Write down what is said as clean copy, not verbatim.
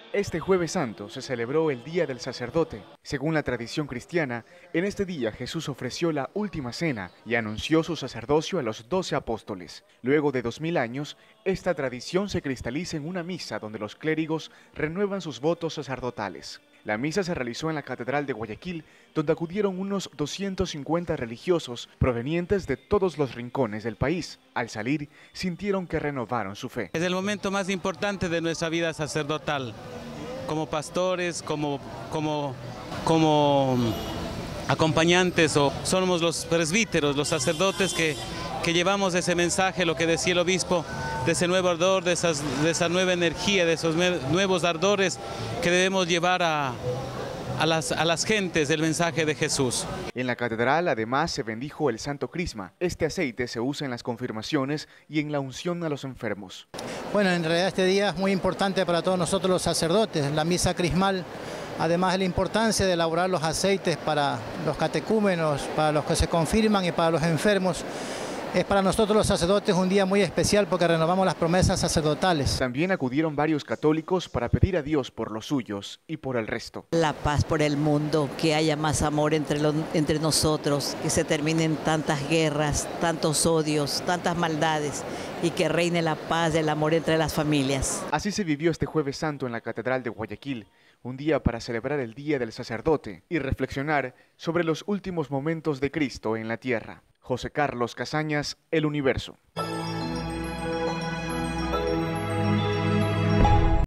Este Jueves Santo se celebró el Día del Sacerdote. Según la tradición cristiana, en este día Jesús ofreció la última cena y anunció su sacerdocio a los 12 apóstoles. Luego de 2000 años, esta tradición se cristaliza en una misa donde los clérigos renuevan sus votos sacerdotales. La misa se realizó en la Catedral de Guayaquil, donde acudieron unos 250 religiosos provenientes de todos los rincones del país. Al salir, sintieron que renovaron su fe. Es el momento más importante de nuestra vida sacerdotal. Como pastores, como acompañantes, o somos los presbíteros, los sacerdotes que llevamos ese mensaje, lo que decía el obispo, de ese nuevo ardor, de esa nueva energía, de esos nuevos ardores que debemos llevar a las gentes del mensaje de Jesús. En la catedral además se bendijo el Santo Crisma. Este aceite se usa en las confirmaciones y en la unción a los enfermos. Bueno, en realidad este día es muy importante para todos nosotros los sacerdotes, la misa crismal, además de la importancia de elaborar los aceites para los catecúmenos, para los que se confirman y para los enfermos. Es para nosotros los sacerdotes un día muy especial porque renovamos las promesas sacerdotales. También acudieron varios católicos para pedir a Dios por los suyos y por el resto. La paz por el mundo, que haya más amor entre nosotros, que se terminen tantas guerras, tantos odios, tantas maldades y que reine la paz y el amor entre las familias. Así se vivió este Jueves Santo en la Catedral de Guayaquil, un día para celebrar el Día del Sacerdote y reflexionar sobre los últimos momentos de Cristo en la tierra. José Carlos Casañas, El Universo.